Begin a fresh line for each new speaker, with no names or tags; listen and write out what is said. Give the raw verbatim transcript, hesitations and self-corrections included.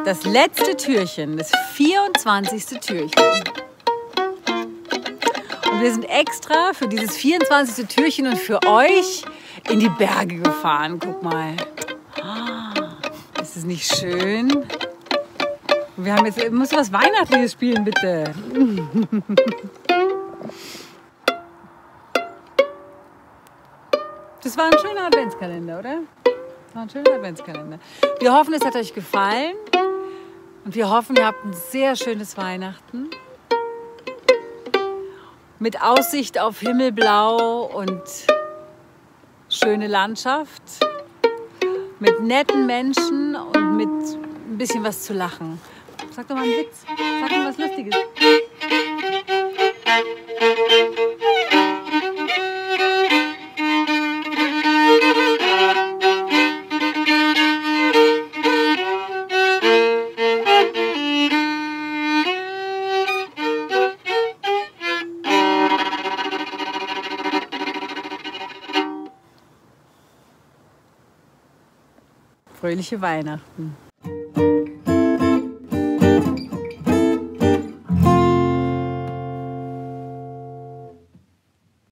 Das letzte Türchen, das vierundzwanzigste Türchen. Und wir sind extra für dieses vierundzwanzigste Türchen und für euch in die Berge gefahren. Guck mal. Ist das nicht schön? Und wir haben jetzt, musst du was Weihnachtliches spielen, bitte. Das war ein schöner Adventskalender, oder? Das war ein schöner Adventskalender. Wir hoffen, es hat euch gefallen. Und wir hoffen, ihr habt ein sehr schönes Weihnachten. Mit Aussicht auf Himmelblau und schöne Landschaft. Mit netten Menschen und mit ein bisschen was zu lachen. Sag doch mal einen Witz. Sag mal was Lustiges. Fröhliche Weihnachten.